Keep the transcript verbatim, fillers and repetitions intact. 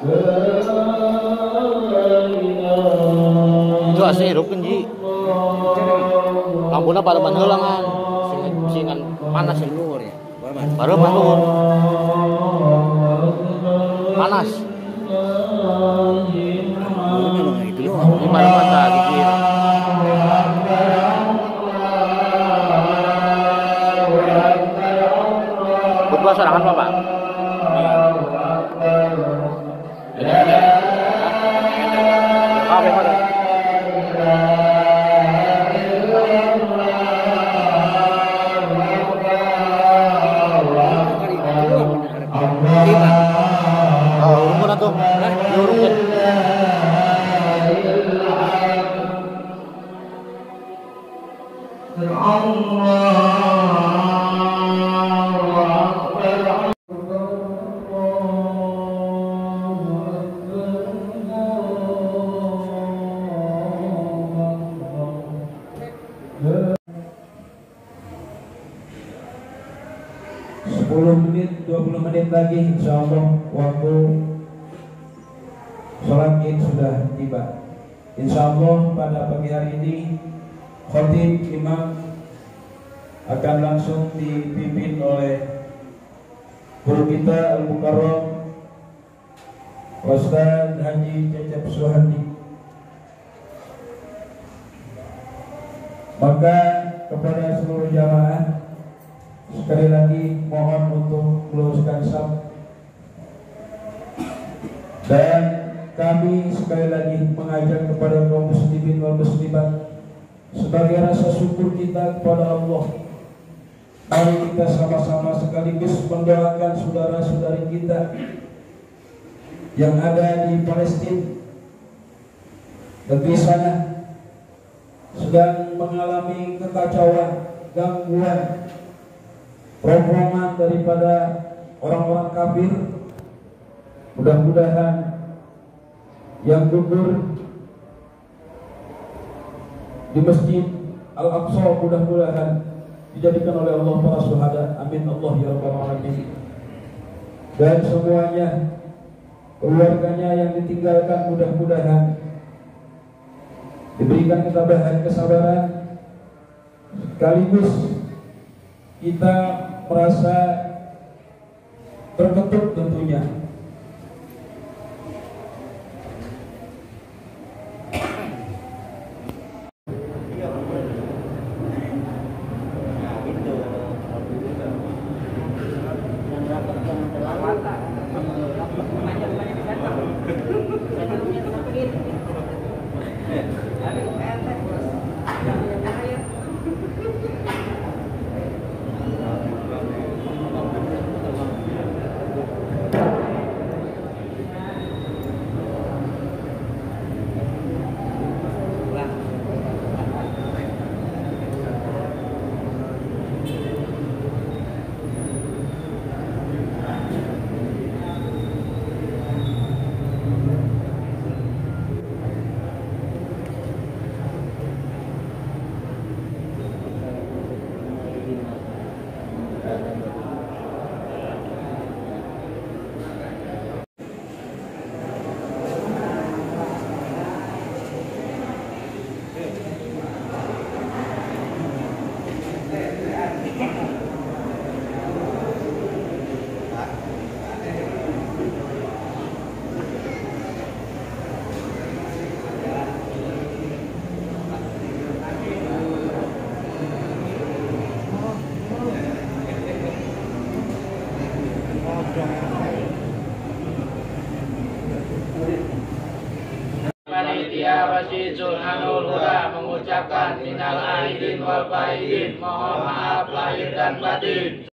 Itu asli hirupkeun ji. Lampuna pada helangan singan panas yang luhur ya. Baru luhur. Panas. Ini baru mata gigir. Buat serangan Bapak. sepuluh menit, dua puluh menit lagi insya Allah waktu sholat id sudah tiba. Insya Allah pada pagi hari ini khotib imam akan langsung dipimpin oleh guru kita Al-Mukarram Ustaz Haji Cecep Suhandi. Maka kepada seluruh jamaah sekali lagi mohon untuk meluruskan saf, dan kami sekali lagi mengajak kepada kaum muslimin wal muslimat sebagai rasa syukur kita kepada Allah. Mari kita sama-sama sekaligus mendoakan saudara-saudari kita yang ada di Palestina, negeri sana, sedang mengalami kekacauan, gangguan, rombongan daripada orang-orang kafir. Mudah-mudahan yang gugur di Masjid Al-Aqsa mudah-mudahan dijadikan oleh Allah para syuhada. Amin Allah ya rabbal alamin. Dan semuanya, keluarganya yang ditinggalkan, mudah-mudahan diberikan ketabahan, kesabaran, sekaligus kita merasa terketuk tentunya. Panitia Masjid Sulhanul Huda mengucapkan minal aidin wal faizin, mohon maaf lahir dan batin.